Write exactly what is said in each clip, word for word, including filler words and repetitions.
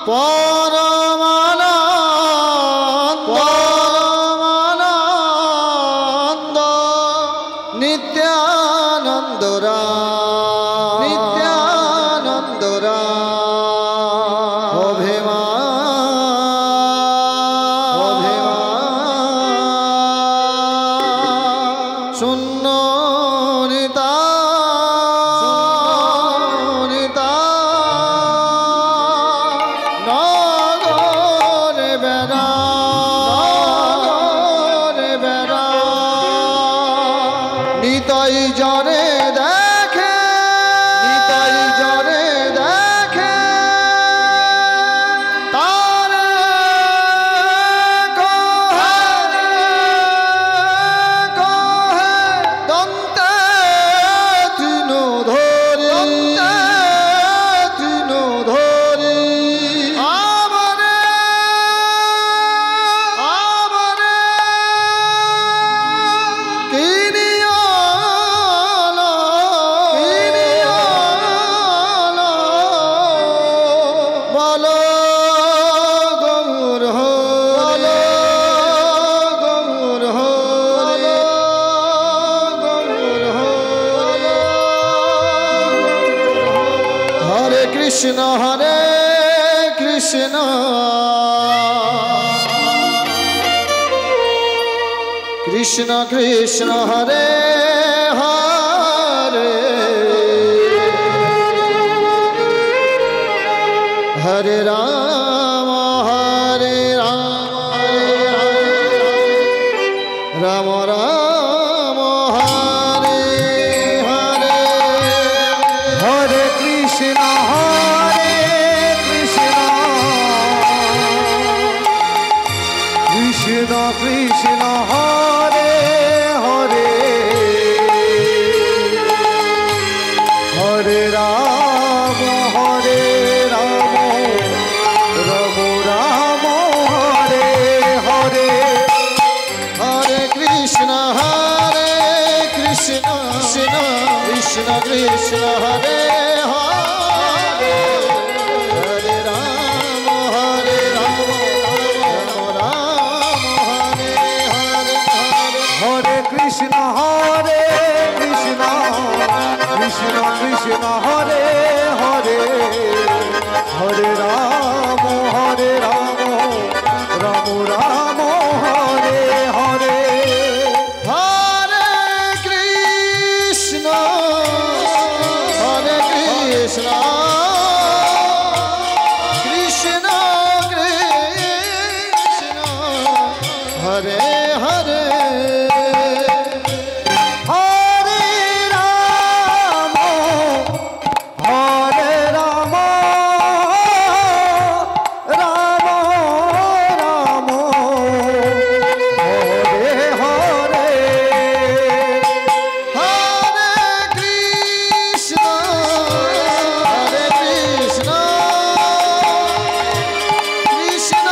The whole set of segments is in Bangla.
পরমানন্দ পরমানন্দ নিত্যানন্দ রাম নিত্যানন্দ রাম অভিমান অভিমান শূন্য নিতা নিতা নগরে বেড়া নগরে বেড়া নিতাই জরে দেখে নিতাই জরে দেখে তারে কহে কহে দন্তে তৃণ ধরি দন্তে তৃণ ধরি আমরে আমরে কিনিয়ালা কিনিয়ালা বলো গৌর হরি গৌর হরি গৌর হরি হরে কৃষ্ণ হরে কৃষ্ণ কৃষ্ণ কৃষ্ণ হরে হরে হরে রাম হরে রাম রাম রাম হরে হরে হরে কৃষ্ণ হরে কৃষ্ণ কৃষ্ণ কৃষ্ণ হরে হরে হরে রাম হরে রাম রাম রাম হরে হরে হরে কৃষ্ণ হরে কৃষ্ণ কৃষ্ণ কৃষ্ণ কৃষ্ণ হরে হরে হরে রাম হরে রাম রাম রাম হরে হরে হরে হরে কৃষ্ণ হরে কৃষ্ণ কৃষ্ণ কৃষ্ণ হরে হরে হরে রাম হরে রাম রাম রাম হরে হরে হরে কৃষ্ণ হরে কৃষ্ণ কৃষ্ণ কৃষ্ণ হরে হরে হরে রাম হরে রাম রাম রাম হরে হরে হরে কৃষ্ণ হরে কৃষ্ণ কৃষ্ণ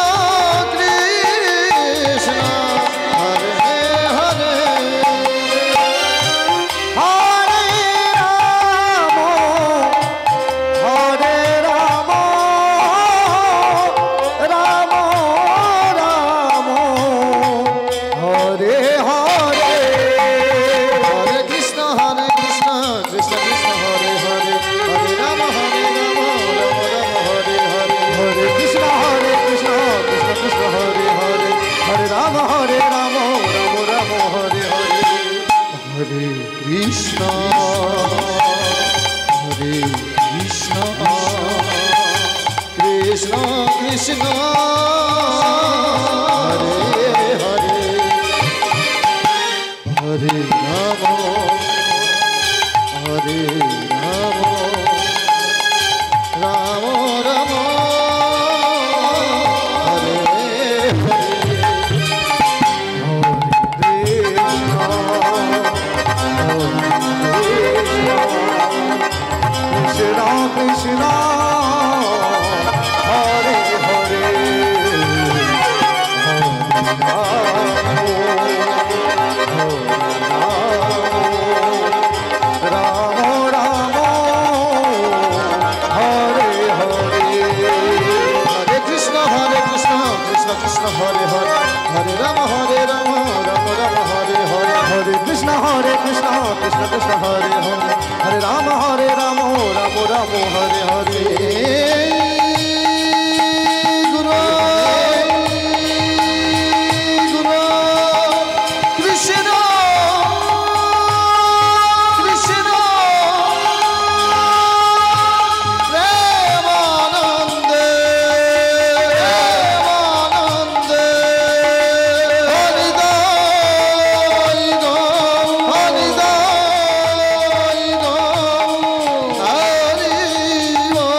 কৃষ্ণ হরে হরে হরে রাম হরে রাম রাম রাম হরে হরে হরে কৃষ্ণ হরে কৃষ্ণ কৃষ্ণ কৃষ্ণ হরে হরে হরে রাম হরে রাম রাম রাম হরে হরে হরে কৃষ্ণ হরে কৃষ্ণ কৃষ্ণ কৃষ্ণ হরে হরে হরে রাম হরে রাম রাম রাম হরে হরে হরে কৃষ্ণ হরে কৃষ্ণ কৃষ্ণ কৃষ্ণ হরে হরে হরে রাম হরে Ram Ram Ram Hare Hare Krishna Krishna Hare Hare Ram Ram Hare Hare Krishna Hare Hare Hare Rama Hare Rama Rama Rama Hare Hare Guru Guru Krishna Krishna Premanande Premanande Hari Hari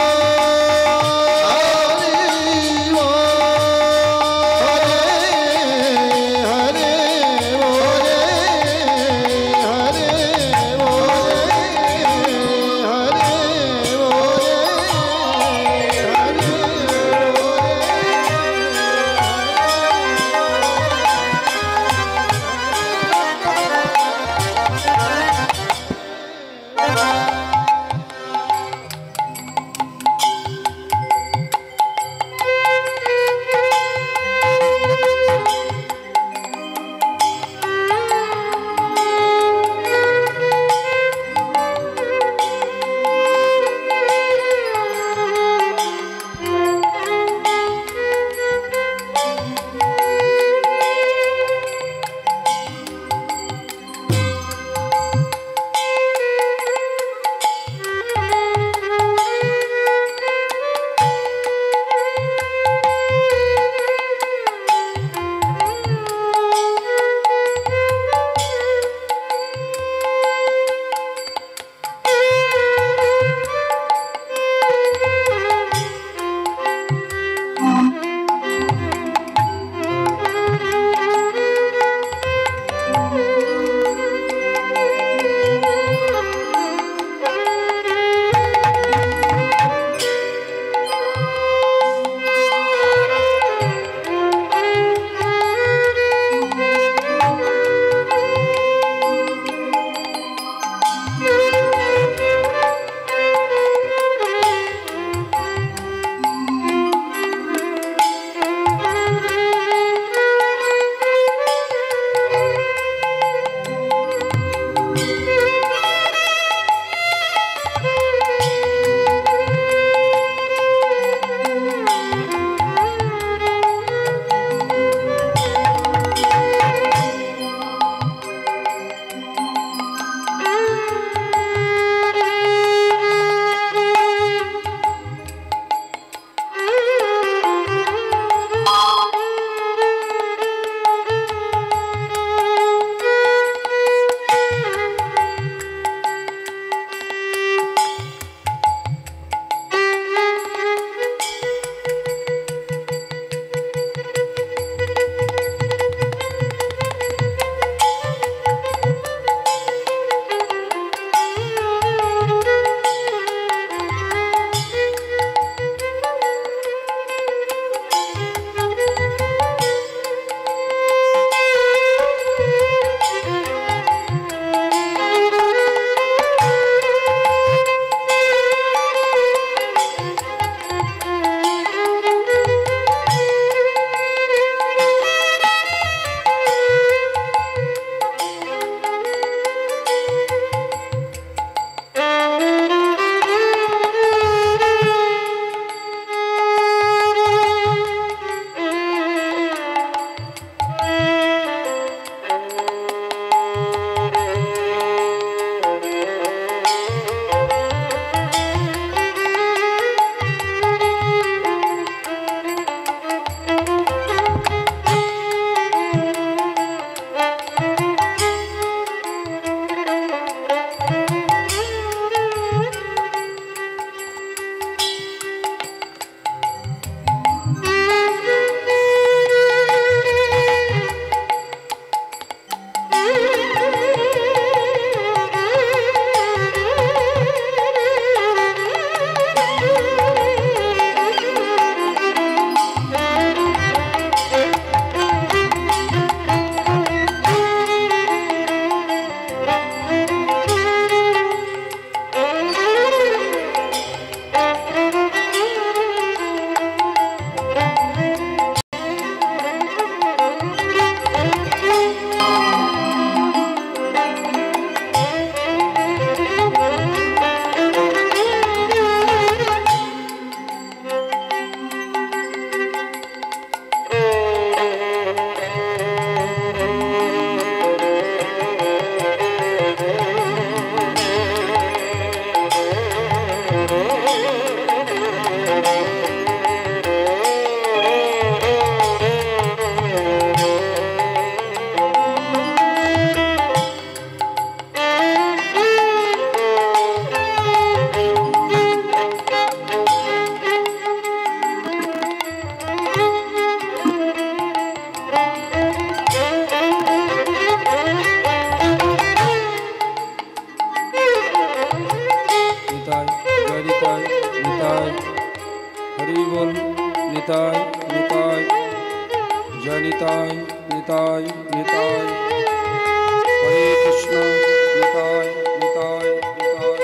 Hari बोल निताय निताय जय निताय निताय निताय हरे कृष्ण निताय निताय निताय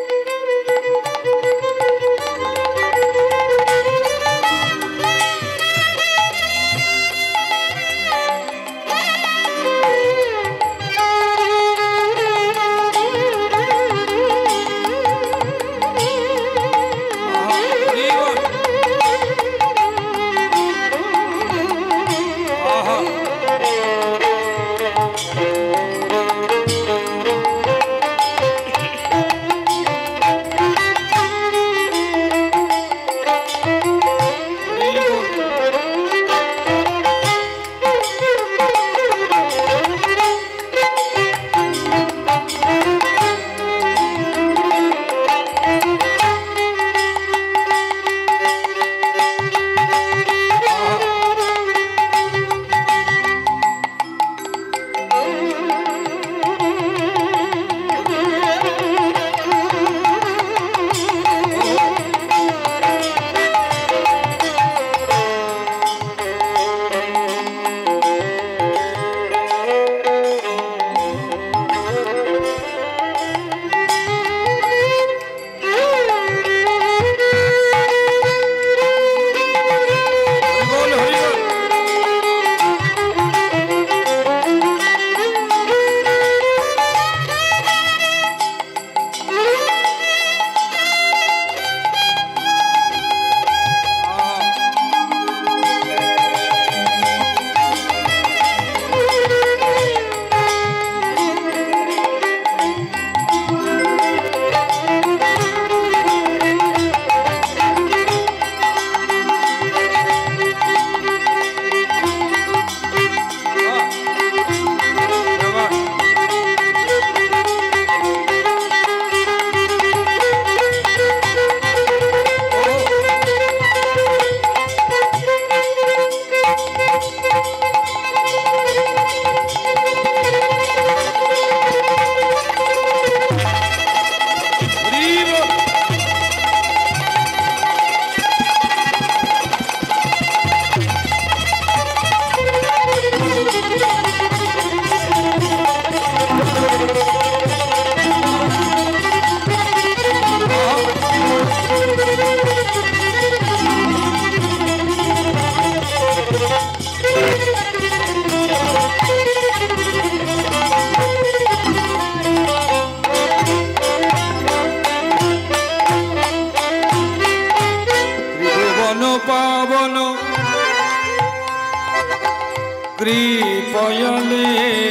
कृपयले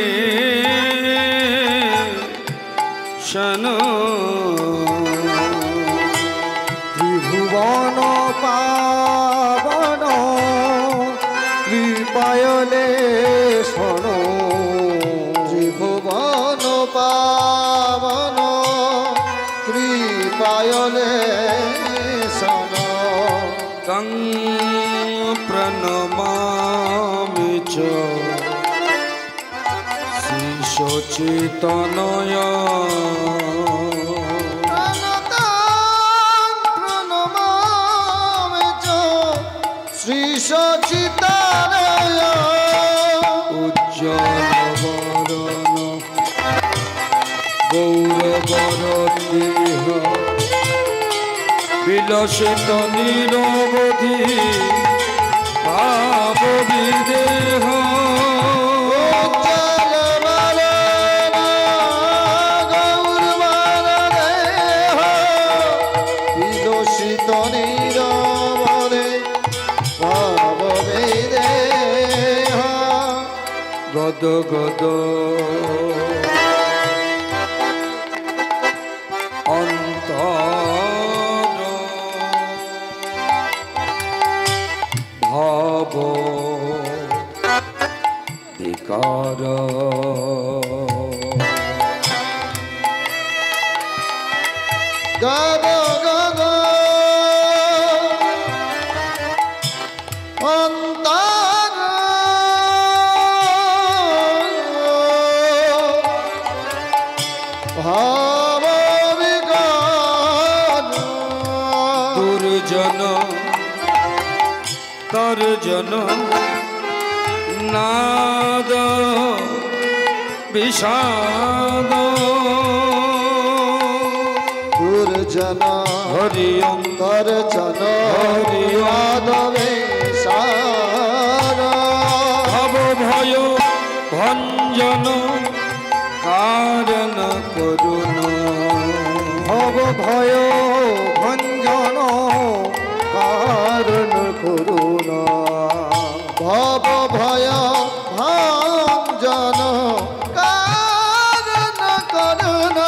शनो त्रिभुवन पावन कृपयले शनो त्रिभुवन पावन कृपयले शनो तं प्रणमामि च श्रीशचितनय प्रणमामि च श्रीशचितनय उज्ज्वलवदन गौरवरदेह विलसित निरवधि भाव विदेह विलसित निरवधि भाव विदेह गद गद अंतर भाव विकार गद गद अंतर भाव विकार दुर्जन তর্জন নাদ বিষাদ দুর্জন হরি তর্জন হরিয়াদ বিষাদ ভব ভয় ভঞ্জন কারণ করুণ ভব ভয় ভঞ্জন কারণ করুণ ভব ভয় ভঞ্জন কারণ করুণ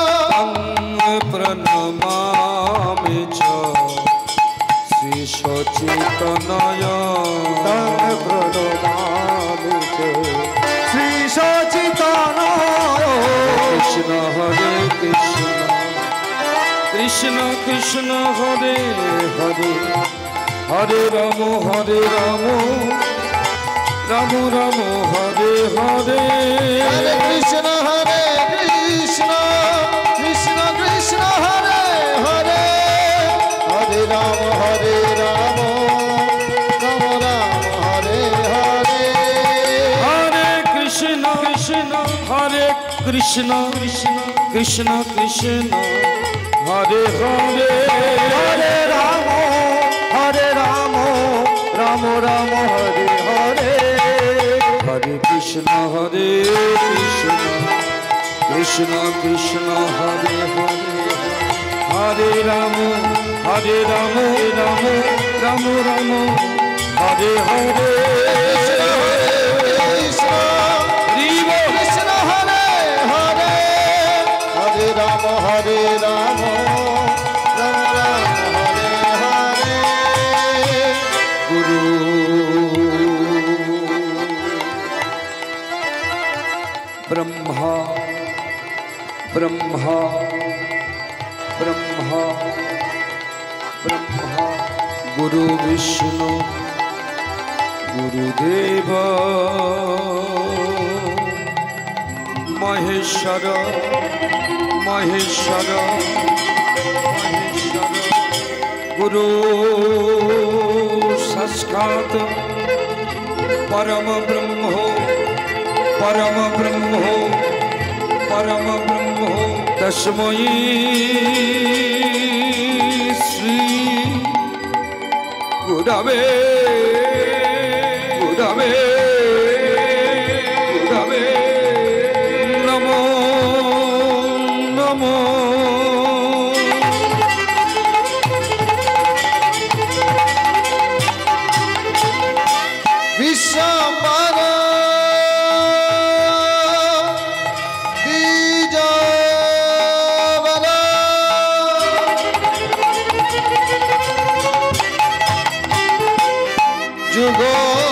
প্রণমামি চ শ্রী সচিতনয় প্রণমামি চ শ্রী সচিতনয় কৃষ্ণ হরে কৃষ্ণ কৃষ্ণ কৃষ্ণ হরে হরে হরে রাম হরে রাম রাম রাম হরে হরে হরে কৃষ্ণ হরে কৃষ্ণ কৃষ্ণ কৃষ্ণ হরে হরে হরে রাম হরে রাম রাম রাম হরে হরে হরে কৃষ্ণ কৃষ্ণ হরে কৃষ্ণ কৃষ্ণ কৃষ্ণ কৃষ্ণ হরে হরে হরে রাম হরে রাম রাম রাম হরে হরে হরে কৃষ্ণ হরে কৃষ্ণ কৃষ্ণ কৃষ্ণ হরে হরে হরে রাম হরে রাম রাম রাম রাম হরে হরে কৃষ্ণ কৃষ্ণ হরে হরে হরে রাম হরে রাম রাম রাম হরে হরে গুরু ব্রহ্মা ব্রহ্মা ব্রহ্মা ব্রহ্মা গুরু বিষ্ণু গুরুদেব মহেশ্বর মহেশ্বর মহেশ্বর গুরু সাক্ষাৎ পরম ব্রহ্ম পরম ব্রহ্ম পরম ব্রহ্ম তস্मै শ্রী গুরবে গুরবে গুরবে নমো নমো বিশ্বম্বর দ্বিজবর যুগ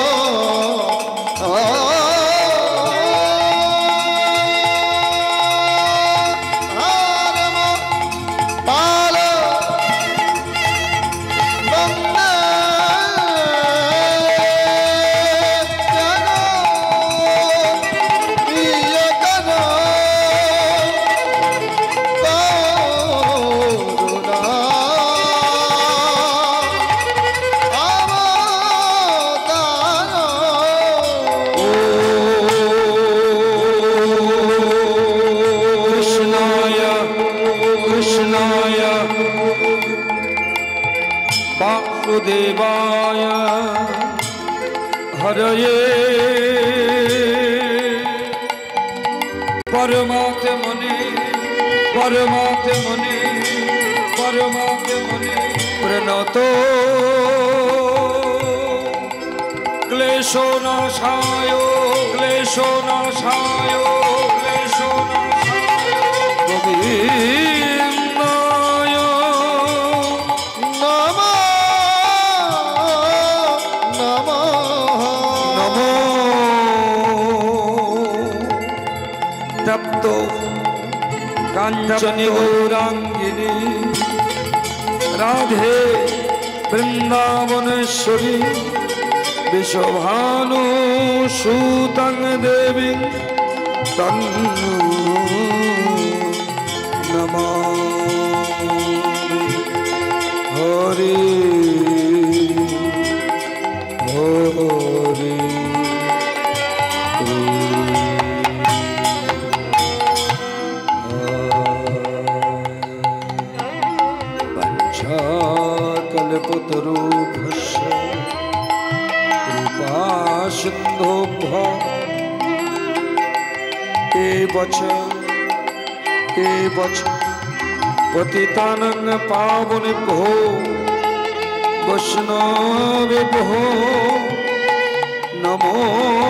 वासुदेवाय हरये परमात्मने परमात्मने परमात्मने प्रणतो क्लेशोनाशाय क्लेशोनाशाय क्लेशोनाशाय गोविन्दाय नमो नमो नमो तप्तो कांचन गौरांगिनी राधे वृंदावनेश्वरी विश्वभानु सूतं देवी तन्नु नमामि हरि कल्पतरुभ्यश्च कृपा सिन्धुभ्यः एव च एव च पतितानं पावनेभ्यो वैष्णवेभ्यो नमो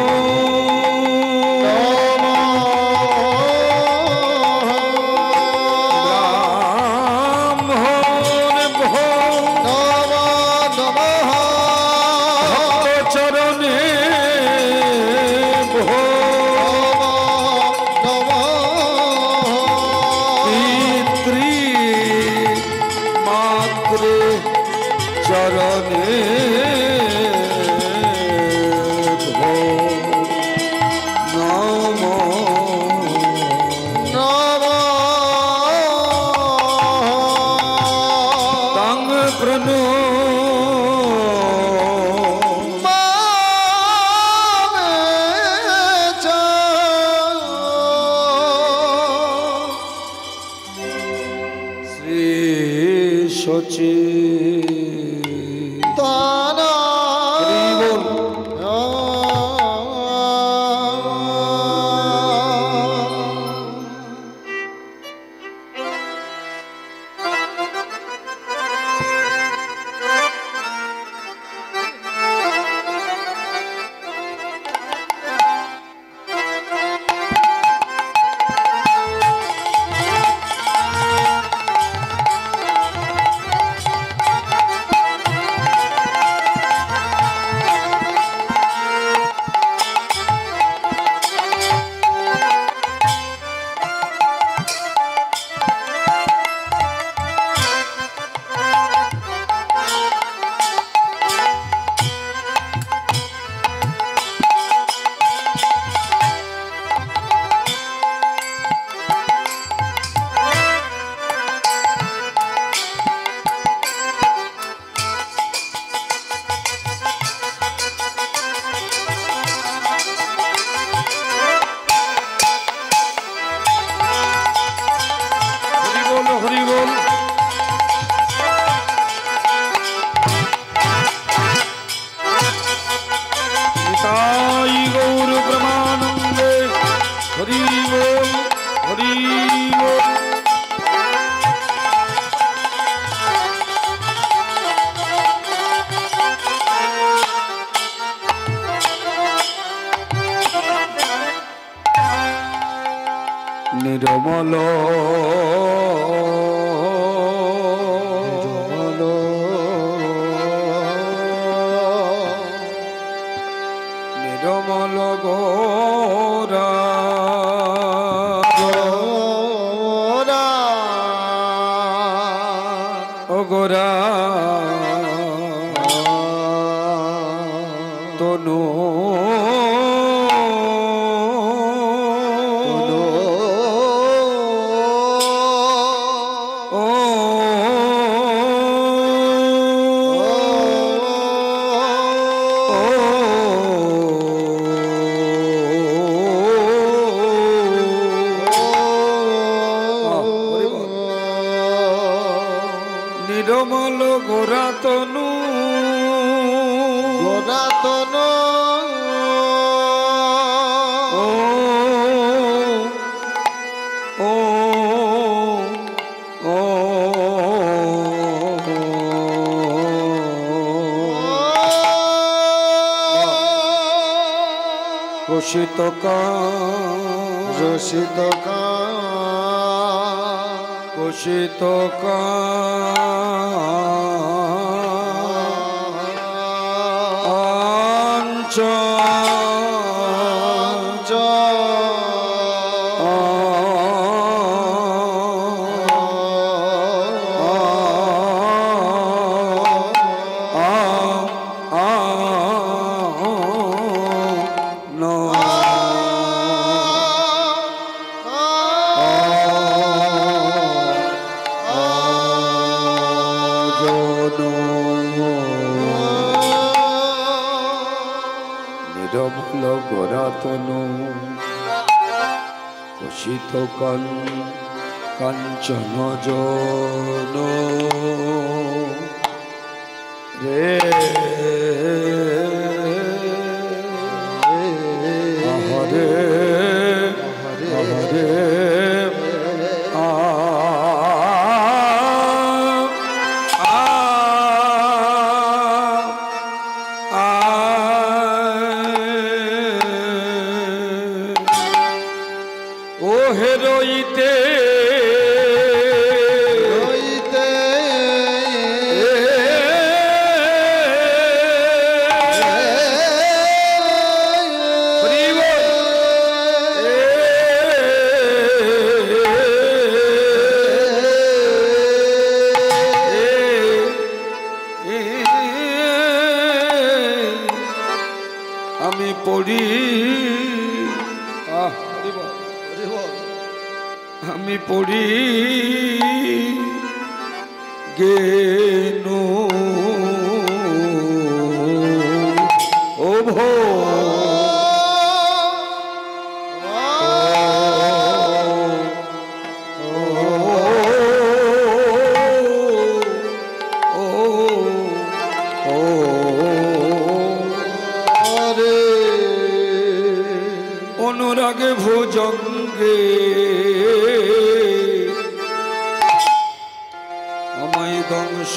निर्मल निर्मल गोरा गोरा गोरा तनु निर्मल गोरा तनु गोरा तनु ओ ओ ओ রসিত কান রসিত কান রসিত কাঞ্চ নিরমল গোরা তনু কুশিত কান কাঞ্চন জন রে হরে হরে আ ও হে রইতে রইতে আমি পড়ি আহ আমি পড়ি গেনু ও ভো অনুরাগে ভুজঙ্গে আমায় দংশ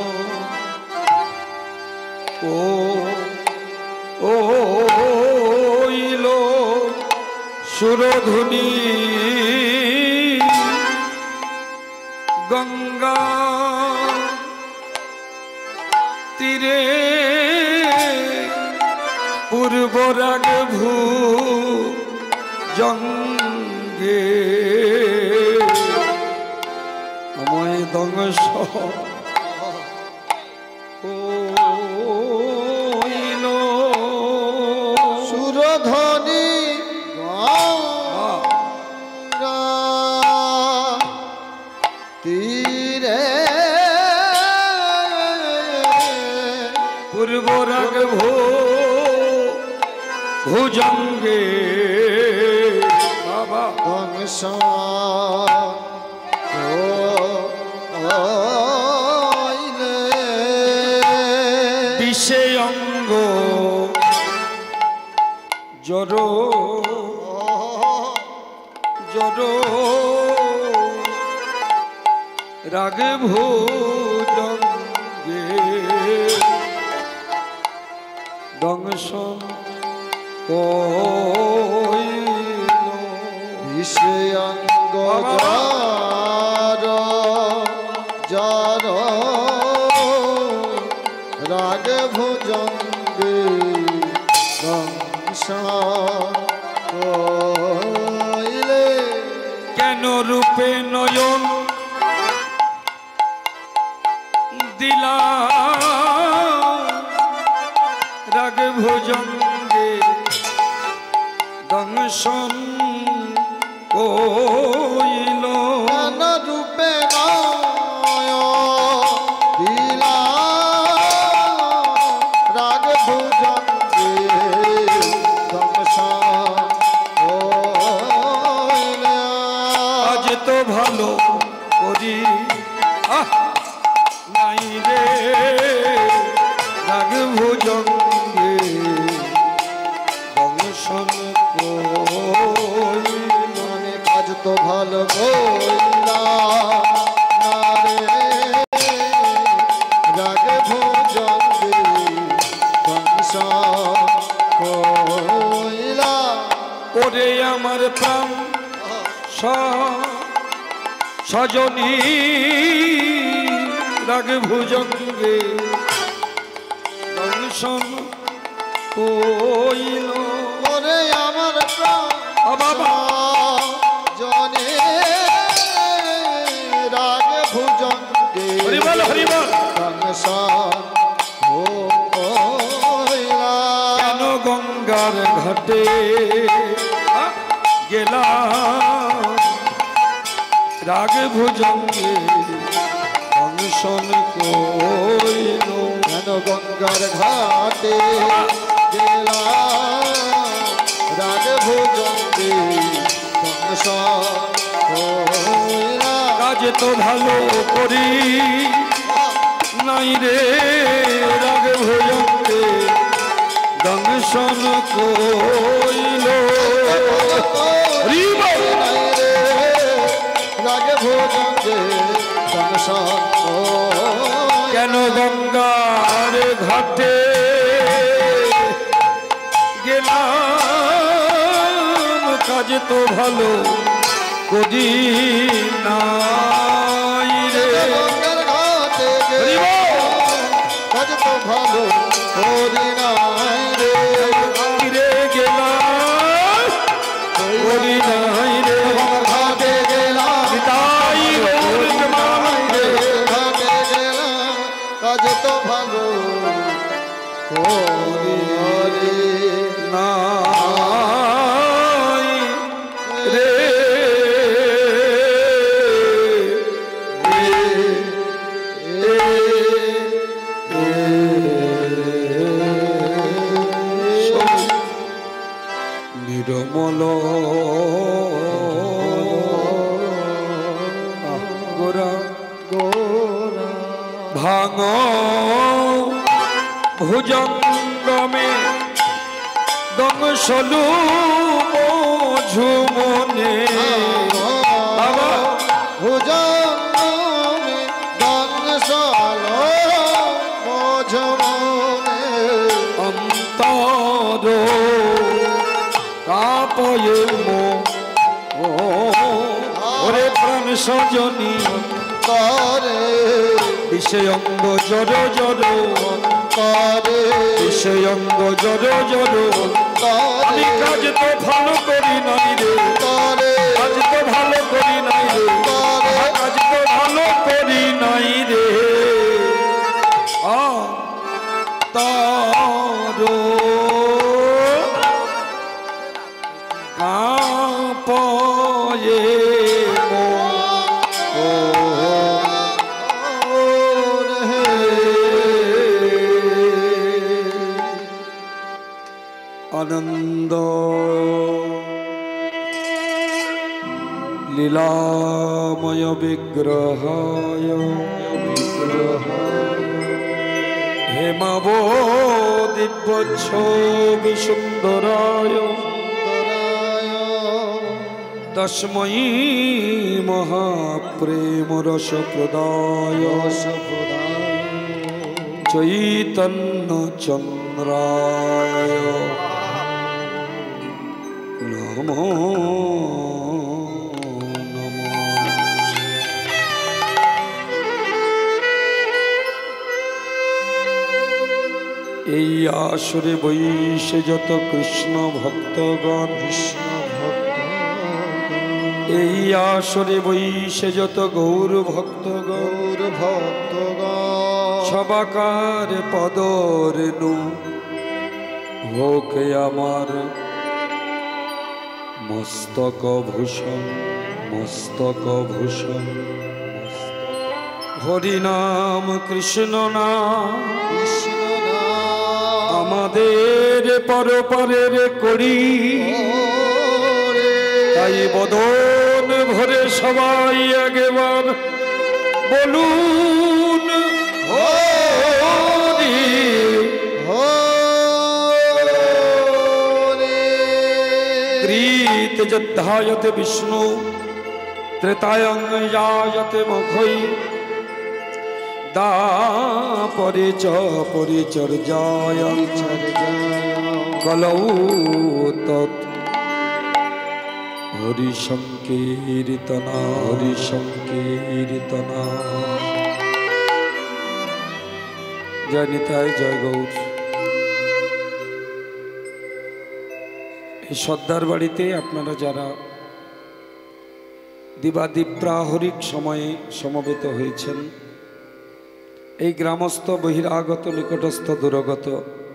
ও ও ইলো সুরধুনি গঙ্গা তীরে পূর্ব রাগ ভূ জঙ্গে আমায় দংশ ওইলো সুরধ্বনি গঙ্গা তীরে পূর্ব রাগ ভূ ভুজঙ্গে বাবা দংশ বিষে অঙ্গ জড় জড় রাগ ভুজঙ্গে দংশন বিষয়াঙ্গ যার যার রাগ ভুজঙ্গে কইলে কেন রূপে নয়ন দিলা রাগ ভুজঙ্গে দংশন কইল রূপে দিলা রাগ ভুজঙ্গে দংশন কইলে আজ তো ভালো করি আহ নাই রে রাগ ভুজঙ্গে দংশন কইল কাজ তো ভালো কইলা না রে রাগ ভুজঙ্গে দংশন কইলা ওরে আমার প্রাণ সজনী রাগ ভুজঙ্গে দংশন কইল ওরে আমার প্রাণ বাবা জনে রাগ ভুজঙ্গে হরি বল হরি বল দংশন কইলা কেন গঙ্গার ঘাটে গেলাম রাগ ভুজঙ্গে দংশন কইল কেন গঙ্গার ঘাটে গেলা রাগ ভুজঙ্গে দংশন কইলা কাজ তো ভালো করি নাই রে রাগ ভয়ঙ্কে দংশন কইল রাগে ভোজঙ্গে দংশন কেন গঙ্গার ঘাটে গেলাম কাজ তো ভালো করি নাই রে গঙ্গার ঘাটে কাজ তো ভালো করি নাই রে রে গেলাম করি নাই রে ঘাটে গেলাম তাই রে ঘাটে গেলাম কাজ তো ভালো করি নাই রে নিরমল গোরা ভাঙ ভুজঙ্গমে দংশলু ঝুমনে বাবা ভুজঙ্গমে দংশল মোঝমনে অন্তর কাপয়ে মো ওরে প্রাণ সজনী করে বিষয়ঙ্গ জর জর করে বিষয়ঙ্গ জর জর আমি কাজ তো ভালো করি নাই রে করে কাজ তো ভালো করি নাই রে কাজ তো ভালো করি নাই রে আ তারো কাপয়ে মো আনন্দ লীলাময় বিগ্রহায় হেমাব দিব্য ছবি সুন্দরায় তস্मै মহাপ্রেম রস প্রদায় চৈতন্য চন্দ্রায় নমো নমো। এই আসরে বৈশে যত কৃষ্ণ ভক্তগণ কৃষ্ণ এই আসরে বৈশে যত গৌর ভক্ত গৌর ভক্ত সবাকার পদরেণু হোক আমার মস্তক ভূষণ মস্তক ভূষণ হরিনাম কৃষ্ণ নাম কৃষ্ণ আমাদের পরপরের করি তাই বদন ভরে সবাই একবার বলুন হরি ত্রিত যদ্ধায়তে বিষ্ণু ত্রেতায়ং যায়তে মখৈ দাপরে চ পরিচর্যায় কলৌ তৎ হরি সংকীর্তনা হরি সংকীর্তনা। জয় নিতাই জয় গৌর। এই সর্দার বাড়িতে আপনারা যারা দিবাদিপ্রাহরিক সময়ে সমবেত হয়েছেন, এই গ্রামস্থ বহিরাগত নিকটস্থ দূরগত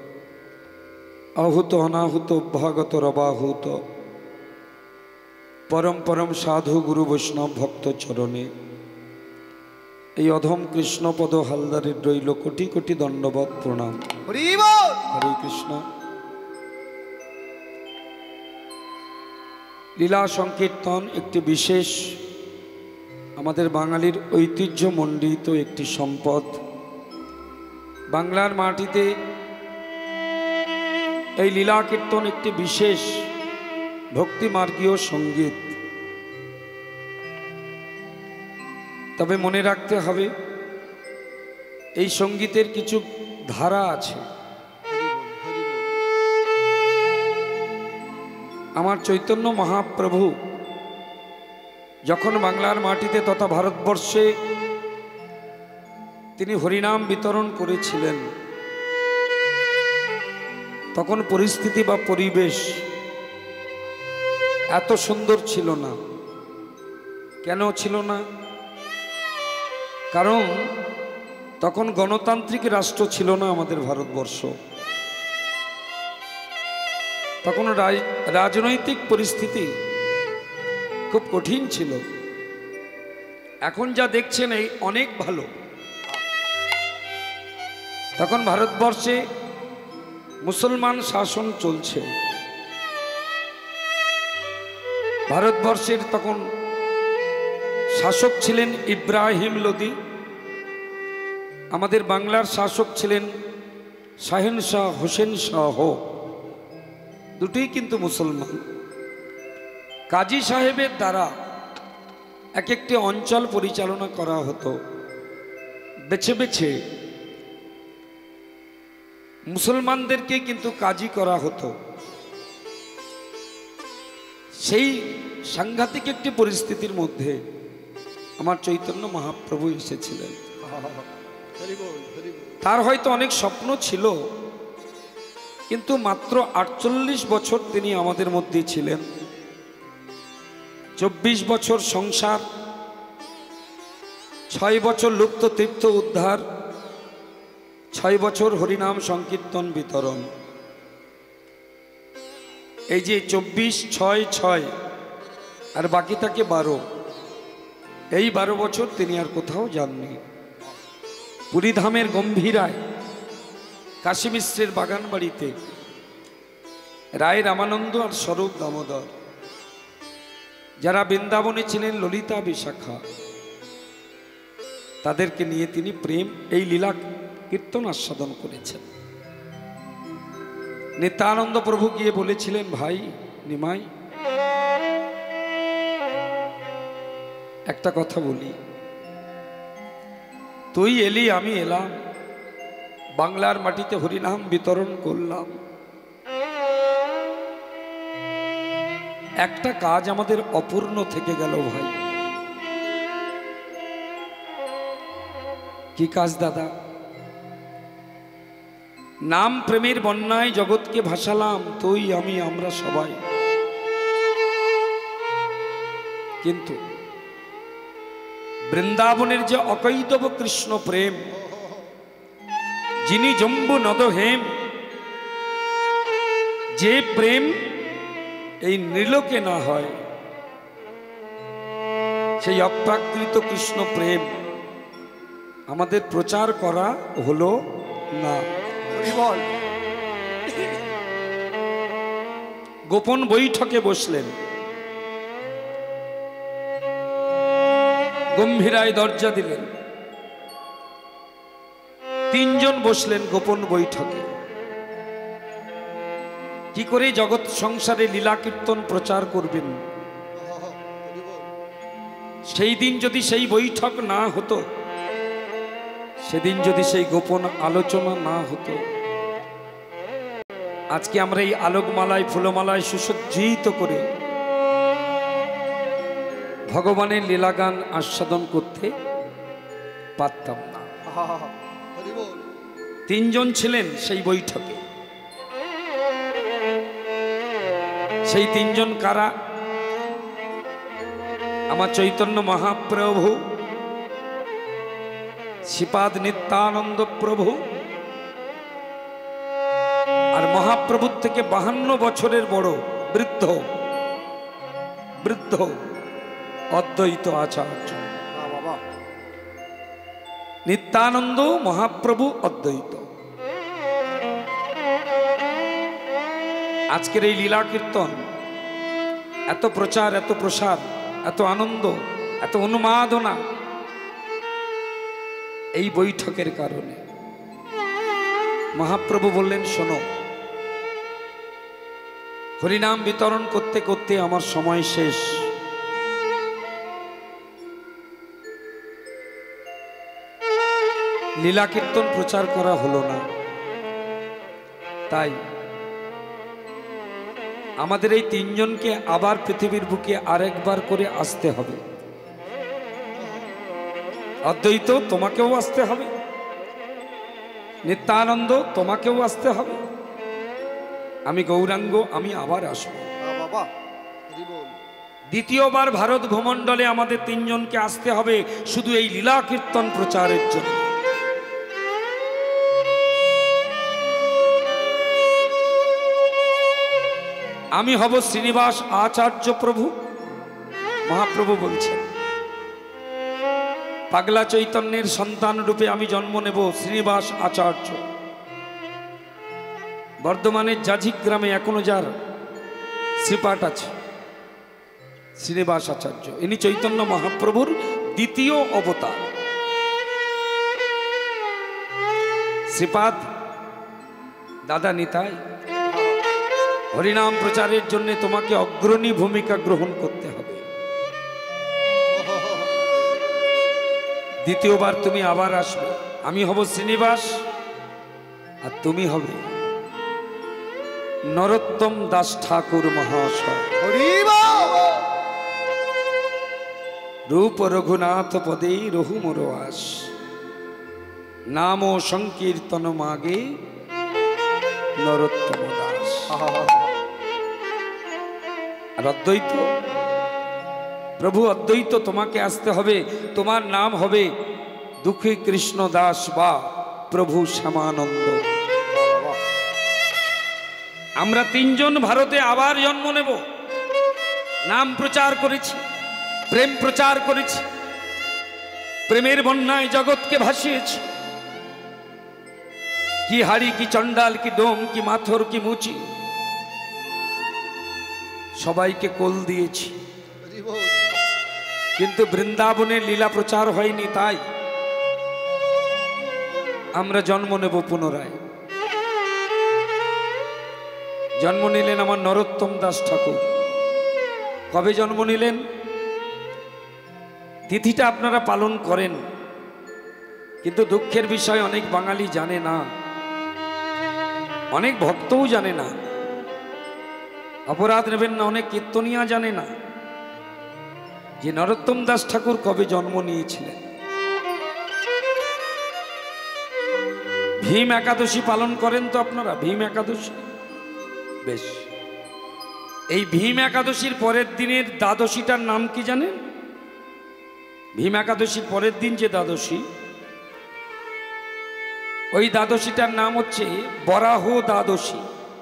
আহুত অনাহুত অভ্যাগত রবাহুত পরম পরম সাধু গুরু বৈষ্ণব ভক্ত চরণে এই অধম কৃষ্ণপদ হালদারের রইল কোটি কোটি দণ্ডবত প্রণাম। হরে কৃষ্ণ। লীলা সংকীর্তন একটি বিশেষ আমাদের বাঙালির ঐতিহ্যমণ্ডিত একটি সম্পদ। বাংলার মাটিতে এই লীলা কীর্তন একটি বিশেষ ভক্তিমার্গীয় সঙ্গীত। তবে মনে রাখতে হবে এই সঙ্গীতের কিছু ধারা আছে। আমার চৈতন্য মহাপ্রভু যখন বাংলার মাটিতে তথা ভারতবর্ষে তিনি হরিনাম বিতরণ করেছিলেন, তখন পরিস্থিতি বা পরিবেশ এত সুন্দর ছিল না। কেন ছিল না? কারণ তখন গণতান্ত্রিক রাষ্ট্র ছিল না আমাদের ভারতবর্ষ। তখন রাজনৈতিক পরিস্থিতি খুব কঠিন ছিল। এখন যা দেখছেন এই অনেক ভালো। তখন ভারতবর্ষে মুসলমান শাসন চলছে। ভারতবর্ষের তখন শাসক ছিলেন ইব্রাহিম লোদি, আমাদের বাংলার শাসক ছিলেন শাহেনশাহ হোসেন শাহ, দুটোই কিন্তু মুসলমান। কাজী সাহেবের দ্বারা এক একটি অঞ্চল পরিচালনা করা হতো। বেছে বেছে মুসলমানদেরকে কিন্তু কাজী করা হতো। সেই সাংঘাতিক একটি পরিস্থিতির মধ্যে আমার চৈতন্য মহাপ্রভু এসেছিলেন। তার হয়তো অনেক স্বপ্ন ছিল, কিন্তু মাত্র আটচল্লিশ বছর তিনি আমাদের মধ্যে ছিলেন। চব্বিশ বছর সংসার, ছয় বছর লুপ্ত তীর্থ উদ্ধার, ছয় বছর হরিনাম সংকীর্তন বিতরণ। এই যে চব্বিশ ছয় ছয় আর বাকি থাকে বারো, এই বারো বছর তিনি আর কোথাও যাননি। পুরীধামের গম্ভীরায় কাশী মিশ্রের বাগান বাড়িতে রায় রামানন্দ আর স্বরূপ দামোদর, যারা বৃন্দাবনে ছিলেন ললিতা বিশাখা, তাদেরকে নিয়ে তিনি প্রেম এই লীলা কীর্তন আস্বাদন করেছেন। নিত্যানন্দ প্রভু গিয়ে বলেছিলেন, ভাই নিমাই, একটা কথা বলি, তুই এলি আমি এলাম, বাংলার মাটিতে হরিনাম বিতরণ করলাম, একটা কাজ আমাদের অপূর্ণ থেকে গেল ভাই। কি কাজ দাদা? নাম প্রেমের বন্যায় জগৎকে ভাসালাম, তুই আমি আমরা সবাই, কিন্তু বৃন্দাবনের যে অকৈতব কৃষ্ণ প্রেম, যিনি জম্বু নদহেম, যে প্রেম এই নীলকে না হয়, সেই অপ্রাকৃত কৃষ্ণ প্রেম আমাদের প্রচার করা হলো না। গোপন বৈঠকে বসলেন, গম্ভীরায় দরজা দিলেন, তিনজন বসলেন গোপন বৈঠকে। কি করে জগৎ সংসারে লীলা কীর্তন প্রচার করবেন? সেই দিন যদি সেই বৈঠক না হতো, সেদিন যদি সেই গোপন আলোচনা না হতো, আজকে আমরা এই আলোকমালায় ফুলমালায় সুসজ্জিত করে ভগবানের লীলাগান আস্বাদন করতে পারতাম না। তিনজন ছিলেন সেই বৈঠকে। সেই তিনজন কারা? আমার চৈতন্য মহাপ্রভু, শ্রীপাদ নিত্যানন্দ প্রভু, আর মহাপ্রভুর থেকে বাহান্ন বছরের বড় বৃদ্ধ বৃদ্ধ অদ্বৈত আচার্য। নিত্যানন্দ, মহাপ্রভু, অদ্বৈত। আজকের এই লীলা কীর্তন এত প্রচার, এত প্রসার, এত আনন্দ এত উন্মাদনা এই বৈঠকের কারণে। মহাপ্রভু বললেন, শোনো, হরিনাম বিতরণ করতে করতে আমার সময় শেষ। লীলা কীর্তন প্রচার করা হলো না, তাই আমাদের এই তিনজনকে আবার পৃথিবীর বুকে আরেকবার করে আসতে হবে। অদ্বৈত, তোমাকেও আসতে হবে, নিত্যানন্দ, তোমাকেও আসতে হবে, আমি গৌরাঙ্গ, আমি আবার আসবো। বাবা হরি বল। দ্বিতীয়বার ভারত ভূমণ্ডলে আমাদের তিনজনকে আসতে হবে শুধু এই লীলা কীর্তন প্রচারের জন্য। আমি হব শ্রীনিবাস আচার্য প্রভু। মহাপ্রভু বলছেন, পাগলা চৈতন্যের সন্তান রূপে আমি জন্ম নেব শ্রীনিবাস আচার্য। বর্ধমানের জাজিক গ্রামে এখনো যার শ্রীপাঠ আছে, শ্রীনিবাস আচার্য, ইনি চৈতন্য মহাপ্রভুর দ্বিতীয় অবতার। শ্রীপাদ দাদা নিতাই, হরিনাম প্রচারের জন্য তোমাকে অগ্রণী ভূমিকা গ্রহণ করতে হবে। দ্বিতীয়বার তুমি আবার আসবে, আমি হব শ্রীনিবাস আর তুমি হবে নরোত্তম দাস ঠাকুর মহাশয়। হরি বল। রূপ রঘুনাথ পদে রহু মোরবাস, নাম সংকীর্তন মাগে নরোত্তম দাস। আর অদ্বৈত প্রভু, অদ্বৈত তোমাকে আসতে হবে, তোমার নাম হবে দুঃখী কৃষ্ণ দাস বা প্রভু শ্যামানন্দ। আমরা তিনজন ভারতে আবার জন্ম নেব। নাম প্রচার করেছি, প্রেম প্রচার করেছি, প্রেমের বন্যায় জগৎকে ভাসিয়েছি। কি হাড়ি, কি চণ্ডাল, কি ডোম, কি মাথর, কি মুচি, সবাইকে কোল দিয়েছি। হরি বল। কিন্তু বৃন্দাবনের লীলা প্রচার হয়নি, তাই আমরা জন্ম নেব পুনরায়। জন্ম নিলেন আমার নরোত্তম দাস ঠাকুর। কবে জন্ম নিলেন? তিথিটা আপনারা পালন করেন, কিন্তু দুঃখের বিষয় অনেক বাঙালি জানে না, অনেক ভক্তও জানে না। অপরাধ নেবেন না, অনেক কীর্তনিয়া জানে না যে নরোত্তম দাস ঠাকুর কবে জন্ম নিয়েছিলেন। ভীম একাদশী পালন করেন তো আপনারা? ভীম একাদশী, বেশ। এই ভীম একাদশীর পরের দিনের দ্বাদশীটার নাম কি জানেন? ভীম একাদশীর পরের দিন যে দ্বাদশী, ওই দ্বাদশীটার নাম হচ্ছে বরাহ দ্বাদশী।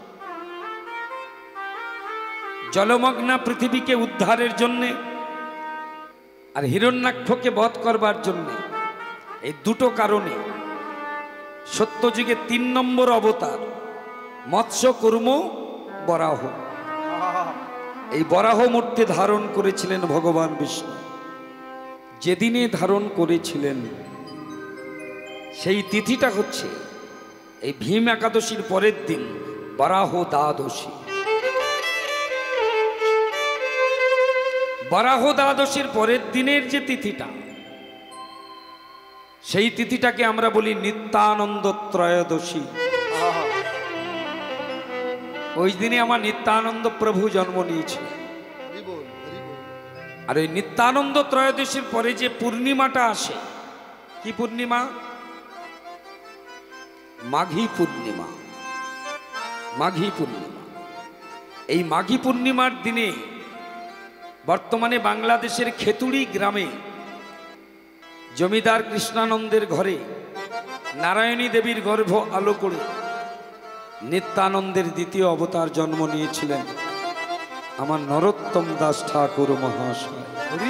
জলমগ্না পৃথিবীকে উদ্ধারের জন্যে আর হিরণ্যাক্ষকে বধ করবার জন্য, এই দুটো কারণে সত্যযুগে তিন নম্বর অবতার মৎস্য কুর্ম বরাহ, এই বরাহ মূর্তি ধারণ করেছিলেন ভগবান বিষ্ণু। যেদিনে ধারণ করেছিলেন সেই তিথিটা হচ্ছে এই ভীম একাদশীর পরের দিন বরাহ দ্বাদশী। বরাহ দ্বাদশীর পরের দিনের যে তিথিটা, সেই তিথিটাকে আমরা বলি নিত্যানন্দ ত্রয়োদশী। ওই দিনে আমার নিত্যানন্দ প্রভু জন্ম নিয়েছে। আর ওই নিত্যানন্দ ত্রয়োদশীর পরে যে পূর্ণিমাটা আসে, কি পূর্ণিমা? মাঘী পূর্ণিমা। মাঘী পূর্ণিমা, এই মাঘী পূর্ণিমার দিনে বর্তমানে বাংলাদেশের খেতুড়ি গ্রামে জমিদার কৃষ্ণানন্দের ঘরে নারায়ণী দেবীর গর্ভ আলো করে নিত্যানন্দের দ্বিতীয় অবতার জন্ম নিয়েছিলেন আমার নরোত্তম দাস ঠাকুর মহাশয়।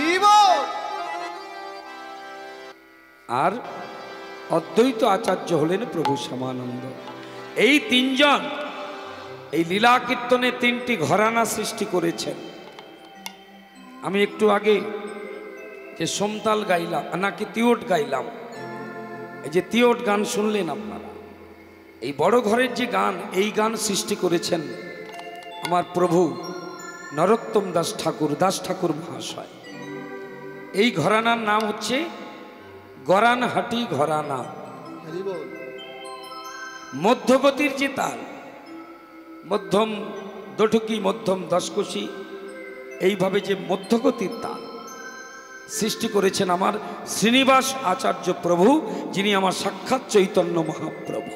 আর অদ্বৈত আচার্য হলেন প্রভু শ্যামানন্দ। এই তিনজন এই লীলা কীর্তনে তিনটি ঘরানা সৃষ্টি করেছেন। আমি একটু আগে যে সোমতাল গাইলাম নাকি তিওট গাইলাম, এই যে তিওট গান শুনলেন আপনারা, এই বড় ঘরের যে গান, এই গান সৃষ্টি করেছেন আমার প্রভু নরোত্তম দাস ঠাকুর, দাস ঠাকুর মহাশয়। এই ঘরানার নাম হচ্ছে গরানহাটি ঘরানা। মধ্যগতির যে তাল, মধ্যম দঠকি, মধ্যম দশকষি, এইভাবে যে মধ্যগতির তাল সৃষ্টি করেছেন আমার শ্রীনিবাস আচার্য প্রভু, যিনি আমার সাক্ষাৎ চৈতন্য মহাপ্রভু।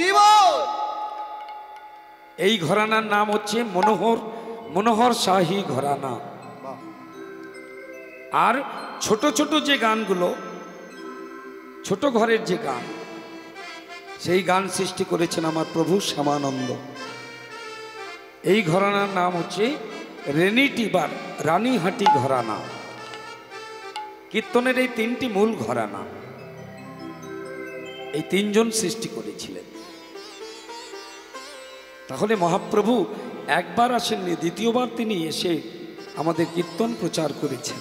এই ঘরানার নাম হচ্ছে মনোহর মনোহর শাহী ঘরানা। আর ছোট ছোট যে গানগুলো, ছোট ঘরের যে গান, সেই গান সৃষ্টি করেছেন আমার প্রভু শ্যামানন্দ। এই ঘরানার নাম হচ্ছে রেনিটিবার রানীহাটি ঘরানা। কীর্তনের এই তিনটি মূল ঘরানা, এই তিনজন সৃষ্টি করেছিলেন। তাহলে মহাপ্রভু একবার আসেননি, দ্বিতীয়বার তিনি এসে আমাদের কীর্তন প্রচার করেছেন।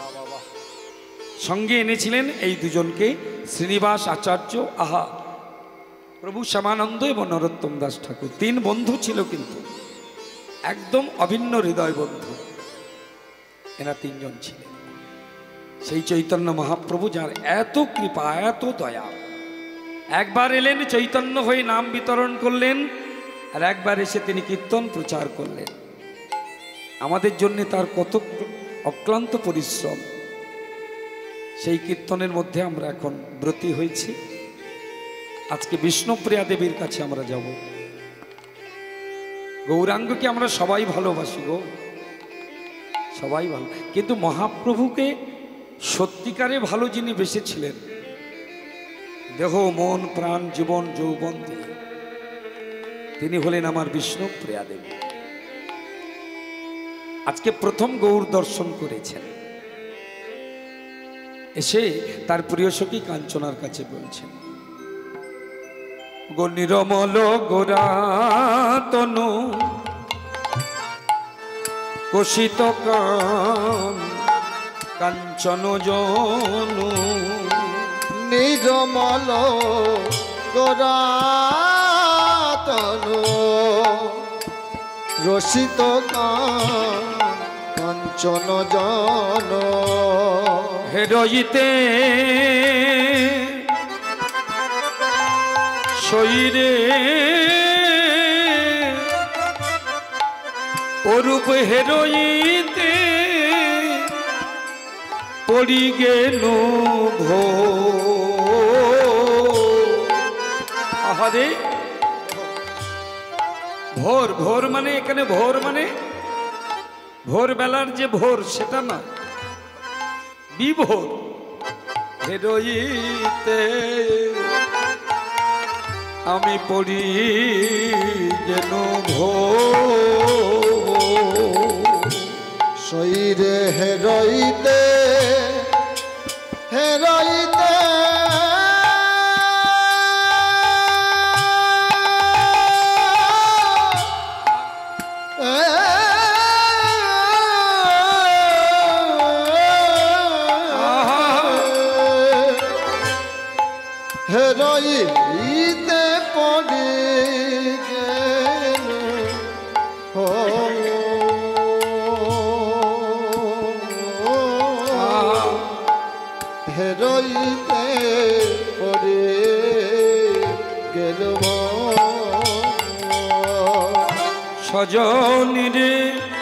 সঙ্গে এনেছিলেন এই দুজনকে, শ্রীনিবাস আচার্য, আহা প্রভু শ্যামানন্দ এবং নরোত্তম দাস ঠাকুর। তিন বন্ধু ছিল, কিন্তু একদম অভিন্ন হৃদয় বন্ধু এরা তিনজন ছিলেন। সেই চৈতন্য মহাপ্রভু, যার এত কৃপা, এত দয়া, একবার এলেন চৈতন্য হয়ে নাম বিতরণ করলেন, আর একবার এসে তিনি কীর্তন প্রচার করলেন। আমাদের জন্য তার কত অক্লান্ত পরিশ্রম। সেই কীর্তনের মধ্যে আমরা এখন ব্রতী হয়েছি। আজকে বিষ্ণুপ্রিয়া দেবীর কাছে আমরা যাব। গৌরাঙ্গকে আমরা সবাই ভালোবাসি গো, সবাই ভালো, কিন্তু মহাপ্রভুকে সত্যিকারে ভালো যিনি বেসেছিলেন, দেহ মন প্রাণ জীবন যৌবন দিয়ে, তিনি হলেন আমার বিষ্ণুপ্রিয়া দেবী। আজকে প্রথম গৌর দর্শন করেছেন, এসে তার প্রিয় সখী কাঞ্চনার কাছে বলছেন, গো নিরমল গোরাতনু কোশিত কান কাঞ্চন জনু, নিরমল গোরাতনু রসিত কাঞ্চন জন, হেরইতে শরীরে অরূপ হেরইতে পড়ি গেল ভোর। আহারে, ভোর ভোর মানে এখানে ভোর মানে ভোরবেলার যে ভোর সেটা না, বিভোর। হেরইতে আমি পড়ি যেন ভোর, শরীরে হেরইতে হেরইতে হেরইতে পড়ে গেল হেরইতে পড়ে গেল সজনী রে